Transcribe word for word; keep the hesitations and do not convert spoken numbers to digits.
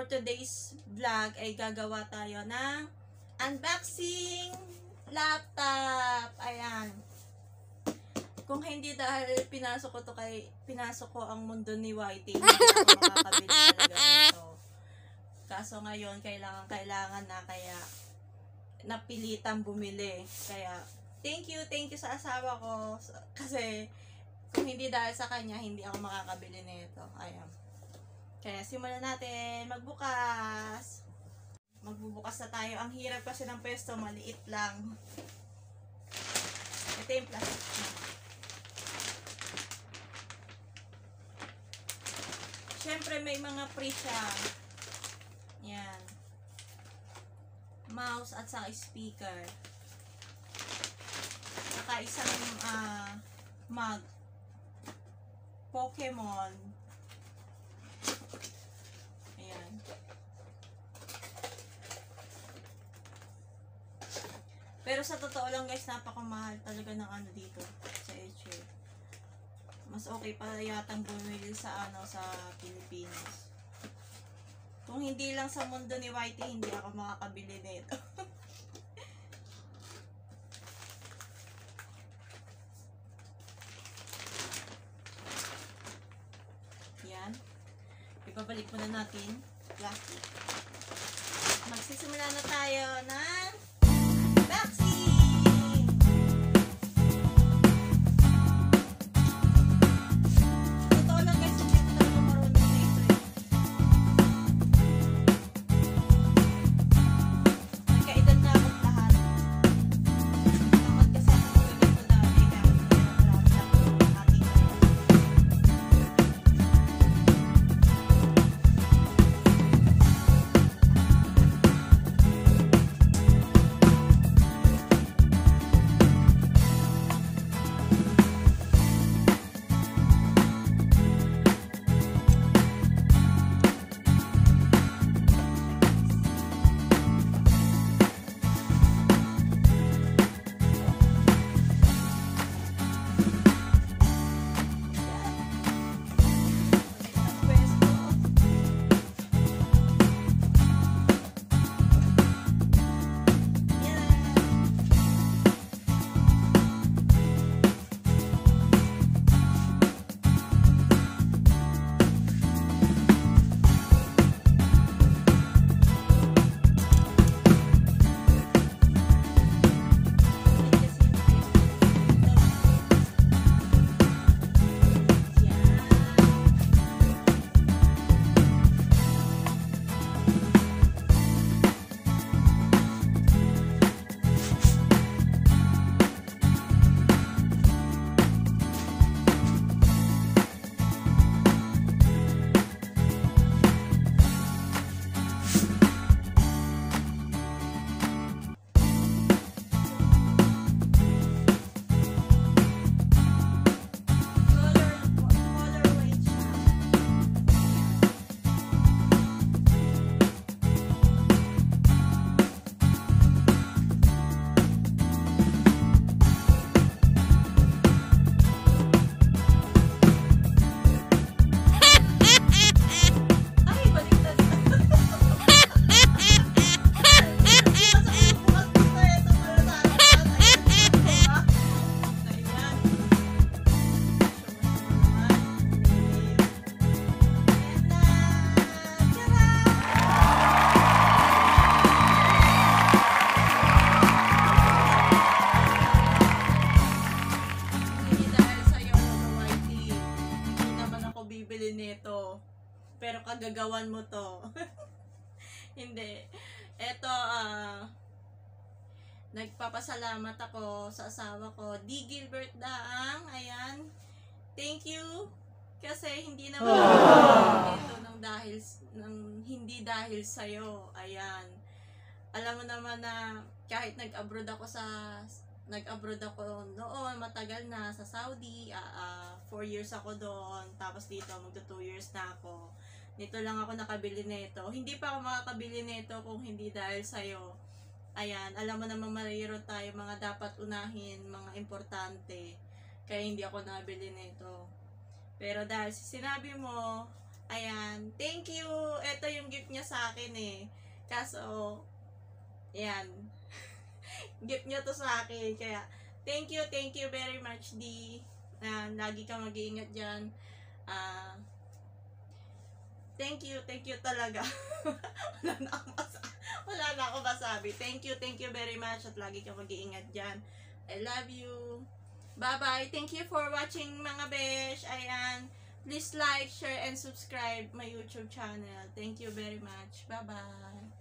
for today's vlog ay gagawa tayo ng unboxing laptop. Ayan. Kung hindi dahil pinasok ko to kay pinasok ko ang mundo ni Whitey, hindi ako makakabili talaga nito. Kaso ngayon kailangan kailangan na, kaya napilitan bumili. Kaya thank you, thank you sa asawa ko kasi kung hindi dahil sa kanya, hindi ako makakabili nito. Ayan. Kaya simulan natin magbukas. Magbubukas na tayo. Ang hirap kasi ng pwesto, maliit lang. Ito yung plastic. Siyempre may mga free siya. Yan. Mouse at saka speaker. Saka isang uh, mug. Pokemon. Ayan. Pero sa totoo lang guys, napakamahal talaga ng ano dito sa H A. Mas okay pa yatang bumili sa ano sa Pilipinas. Kung hindi lang sa mundo ni Whitey, hindi ako makakabili nito. Yan. Ibabalik muna natin plastic. Magsisimula na tayo ng unboxing! Totoo lang guys, hindi ako talaga marunong na ito eh. Nagkaedad na ako lahat. Dapat kasi ako magaganda dati kahit wala lang ang ating pero kagagawan mo to. Hindi. Eto, ah, uh, nagpapasalamat ako sa asawa ko, D. Gilbert Daang. Ayan. Thank you. Kasi hindi naman ako ito ng dahil, ng hindi dahil sa'yo. Ayan. Alam mo naman na kahit nag-abroad ako sa, nag-abroad ako noon, matagal na sa Saudi, uh, uh, four years ako doon, tapos dito magto two years na ako. Nito lang ako nakabili nito. Hindi pa ako makakabili nito kung hindi dahil sa'yo. Ayan, alam mo naman mayroon tayo mga dapat unahin, mga importante. Kaya hindi ako nabili nito. Pero dahil sinabi mo, Ayan. Thank you. Ito yung gift niya sa akin eh. Kaso, ayan. Gift niya to sa akin. Kaya, thank you, thank you very much, D. Uh, lagi kang mag-iingat dyan. Ah, uh, thank you, thank you talaga. Wala na ako masabi. Wala na ako masabi. Thank you, thank you very much. At lagi kang mag-iingat dyan. I love you. Bye-bye. Thank you for watching, mga besh. Ayan. Please like, share, and subscribe my YouTube channel. Thank you very much. Bye-bye.